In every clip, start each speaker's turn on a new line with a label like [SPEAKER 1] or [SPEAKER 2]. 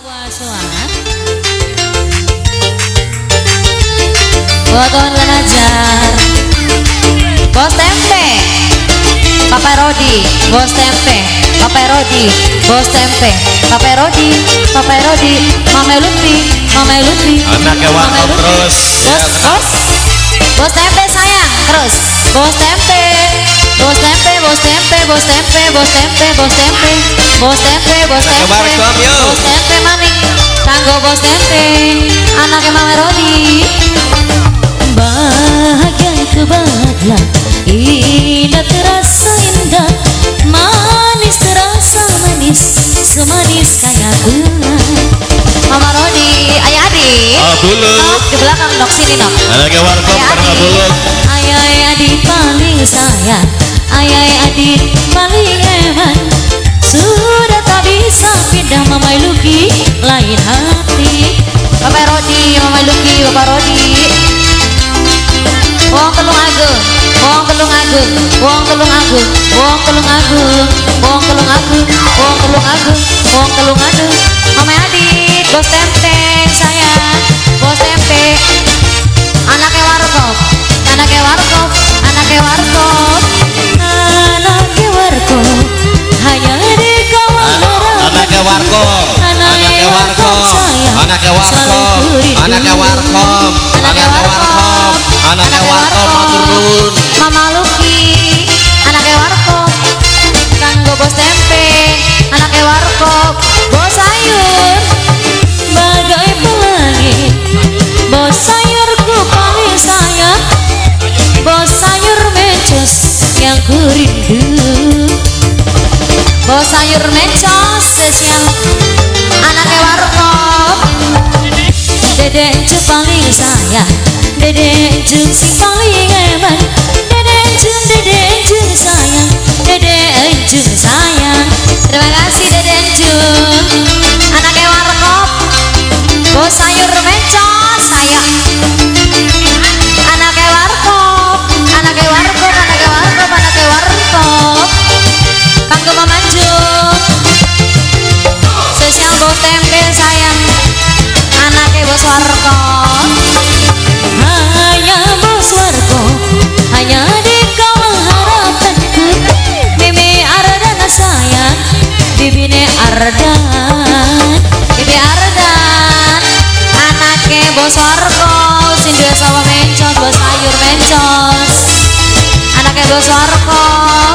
[SPEAKER 1] Buat kawan Ajar, Bos Tempe, Papa Rodi, Bos Tempe, Papa Rodi, Bos Tempe, Papa Rodi, Papa Rodi, Mama Lutfi, Mama Lutfi,
[SPEAKER 2] anaknya warna terus.
[SPEAKER 1] Bos Tempe sayang terus, Bos Tempe, Bos Tempe, Bos Tempe, Bos Tempe, Bos Tempe, Bos Tempe, Bos Tempe, Bos Tempe, Bos Tempe maning, kanggo Bos Tempe, anaknya Mama Rodi.
[SPEAKER 3] Bahagia kebahagiaan, indah terasa indah, manis terasa manis, semanis kayak bunga.
[SPEAKER 1] Mama Rodi, ayah adik. Nok di belakang nok sini nok.
[SPEAKER 2] Anaknya warkop karena bulu.
[SPEAKER 3] Ayah adik paling sayang, ayah adik paling hebat. Sudah tak bisa pindah Mama Luki lain hati.
[SPEAKER 1] Papa Rodi, Mama Luki, Papa Rodi. Wong Telung Agung, Wong Telung Agung, Wong Telung Agung, Wong Telung Agung, Wong Telung Agung, Wong Telung Agung, Wong Telung Agung. Mama adik, Bos Tempe sayang, Bos Tempe. Anaknya warkop, anaknya warkop, anaknya warkop,
[SPEAKER 3] anaknya warkop, hanya di kawan harapan.
[SPEAKER 2] Anaknya warkop, anaknya warkop, anaknya warkop, anaknya warkop, anaknya warkop, anaknya warkop maturun.
[SPEAKER 1] Mama Luki, anaknya warkop, kanggo Bos Tempe, anaknya warkop, Bos Sayur.
[SPEAKER 3] Bagai pelangi, Bos sayurku paling sayang, Bos sayur mencos yang ku rindu.
[SPEAKER 1] Bos Sayur mencos spesial, anaknya warkop.
[SPEAKER 3] Dede encu paling sayang, Dede encu si paling hebat. Dede encu sayang, Dede encu sayang.
[SPEAKER 1] Terima kasih Dede Encu, anaknya warkop. Bos Sayur mencos sayang, anaknya warkop, anaknya warkop, anaknya warkop, anaknya warkop. Kanggo Mama Jum, spesial Bos Tempe sayang, anaknya Bos warkop.
[SPEAKER 3] Hanya Bos warkop, hanya di kawal harapanku. Bibi Ardana sayang, Bibine Ardan,
[SPEAKER 1] Bibi Ardan, anaknya Bos warkop. Sindua sawah mencos, Bos Sayur mencos, anaknya Bos warkop.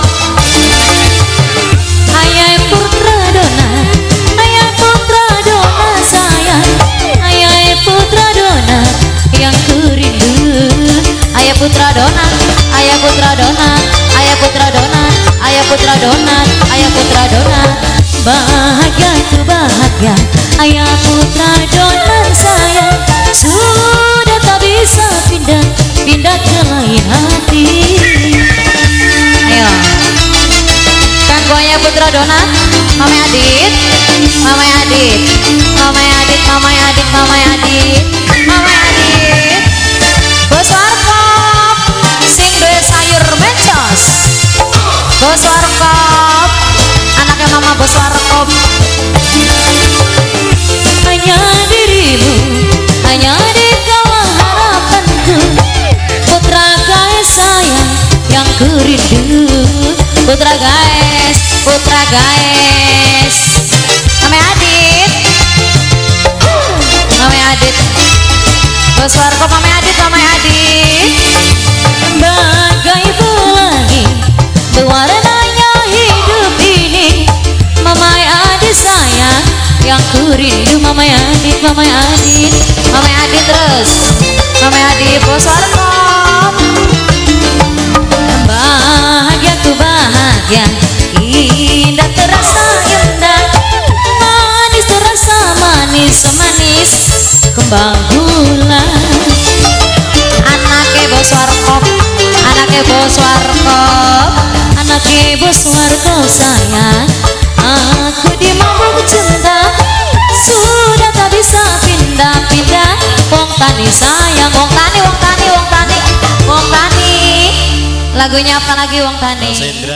[SPEAKER 3] ayah putra dona, ayah putra dona sayang, ayah putra dona yang ku rindu.
[SPEAKER 1] Ayah putra donat, ayah putra donat, ayah putra donat, ayah putra donat, ayah putra donat.
[SPEAKER 3] Bahagia ku bahagia, ayah putra donat sayang, sudah tak bisa pindah, pindah ke lain hati.
[SPEAKER 1] Ayo, kanggo ayah putra donat, Mama Adit, Mama Adit, Mama Adit, Mama Adit, Mama Adit, Mama Adit. Bos warkop, sing duwe sayur mencos. Bos warkop, anaknya Mama Bos warkop.
[SPEAKER 3] Hanya dirimu, hanya di kawal harapanku. Putra guys sayang yang ku rindu.
[SPEAKER 1] Putra guys, putra guys. Mama Adit, Mama Adit. Bos warkop Mama Adit, Mama Adit.
[SPEAKER 3] Bagai pelangi, berwarnanya hidup ini. Mama Adit sayang yang ku rindu. Mama Adit, Mama Adit.
[SPEAKER 1] Mama Adit terus, Mama Adit. Bos warkop.
[SPEAKER 3] Bahagia ku bahagia, indah terasa indah, manis terasa manis, manis kembang gula.
[SPEAKER 1] Anaknya Bos warkop, anaknya Bos warkop.
[SPEAKER 3] Anaknya Bos warkop sayang, aku dimabuk cinta, sudah tak bisa pindah-pindah. Wong tani sayang,
[SPEAKER 1] Wong Tani, Wong Tani, Wong Tani, Wong Tani. Lagunya apa lagi Wong Tani?